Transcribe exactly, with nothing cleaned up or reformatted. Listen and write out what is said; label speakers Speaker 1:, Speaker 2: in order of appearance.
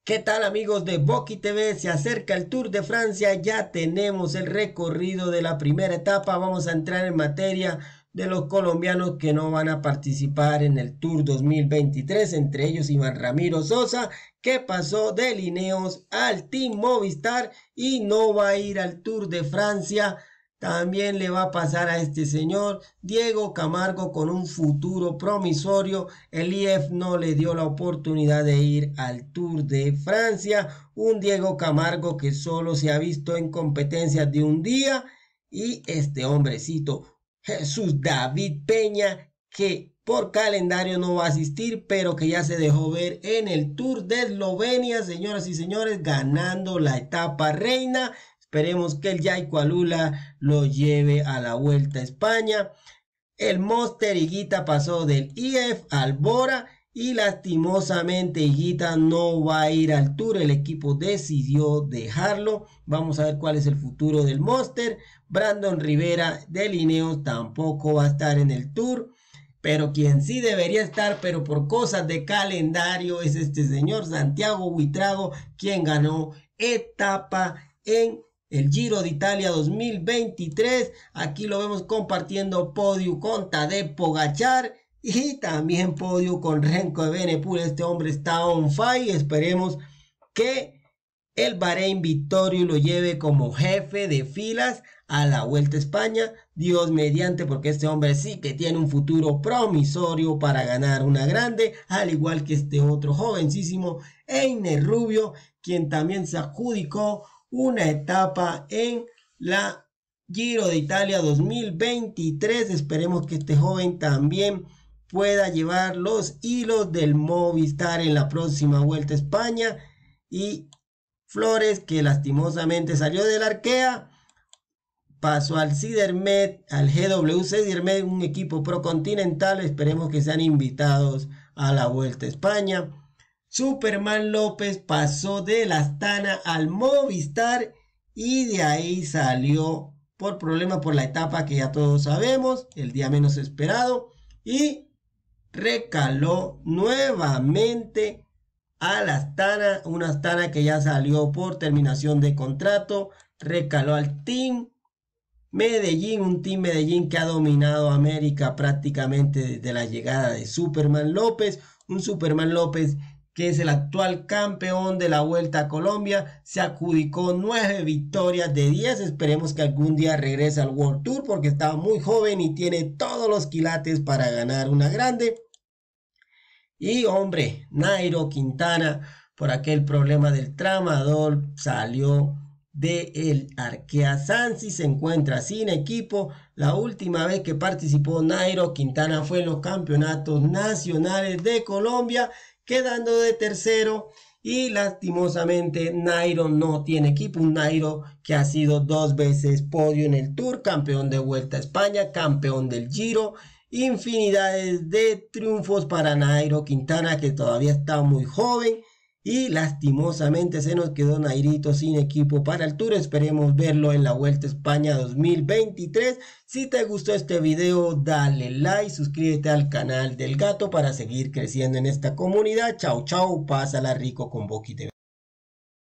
Speaker 1: ¿Qué tal amigos de Boki T V? Se acerca el Tour de Francia, ya tenemos el recorrido de la primera etapa. Vamos a entrar en materia de los colombianos que no van a participar en el Tour dos mil veintitrés, entre ellos Iván Ramiro Sosa, que pasó de Ineos al Team Movistar y no va a ir al Tour de Francia. También le va a pasar a este señor Diego Camargo con un futuro promisorio. El I F no le dio la oportunidad de ir al Tour de Francia. Un Diego Camargo que solo se ha visto en competencias de un día. Y este hombrecito Jesús David Peña, que por calendario no va a asistir, pero que ya se dejó ver en el Tour de Eslovenia, señoras y señores, ganando la etapa reina. Esperemos que el Yaico Alula lo lleve a la Vuelta a España. El Monster Higuita pasó del I F al Bora y lastimosamente Higuita no va a ir al Tour. El equipo decidió dejarlo. Vamos a ver cuál es el futuro del Monster. Brandon Rivera del Ineos tampoco va a estar en el Tour. Pero quien sí debería estar, pero por cosas de calendario, es este señor Santiago Buitrago, quien ganó etapa en el Giro de Italia dos mil veintitrés. Aquí lo vemos compartiendo podio con Tadej Pogačar y también podio con Remco Evenepoel. Este hombre está on fire. Esperemos que el Bahrein Victorio lo lleve como jefe de filas a la Vuelta a España, Dios mediante, porque este hombre sí que tiene un futuro promisorio para ganar una grande, al igual que este otro jovencísimo Einer Rubio, quien también se adjudicó una etapa en la Giro de Italia dos mil veintitrés. Esperemos que este joven también pueda llevar los hilos del Movistar en la próxima Vuelta a España. Y Flores, que lastimosamente salió del Arkea, pasó al Sidermed, al G W C Sidermed, un equipo procontinental. Esperemos que sean invitados a la Vuelta a España. Superman López pasó de la Astana al Movistar y de ahí salió por problemas por la etapa que ya todos sabemos, el día menos esperado, y recaló nuevamente a la Astana, una Astana que ya salió por terminación de contrato. Recaló al Team Medellín, un Team Medellín que ha dominado América prácticamente desde la llegada de Superman López, un Superman López que es el actual campeón de la Vuelta a Colombia. Se adjudicó nueve victorias de diez. Esperemos que algún día regrese al World Tour porque está muy joven y tiene todos los quilates para ganar una grande. Y hombre, Nairo Quintana, por aquel problema del tramadol, salió del Arkea Sansi, se encuentra sin equipo. La última vez que participó Nairo Quintana fue en los campeonatos nacionales de Colombia, quedando de tercero, y lastimosamente Nairo no tiene equipo. Un Nairo que ha sido dos veces podio en el Tour, campeón de Vuelta a España, campeón del Giro, infinidades de triunfos para Nairo Quintana, que todavía está muy joven. Y lastimosamente se nos quedó Nairito sin equipo para el Tour. Esperemos verlo en la Vuelta a España dos mil veintitrés. Si te gustó este video, dale like, suscríbete al canal del gato para seguir creciendo en esta comunidad. Chao, chao, pásala rico con Boki T V.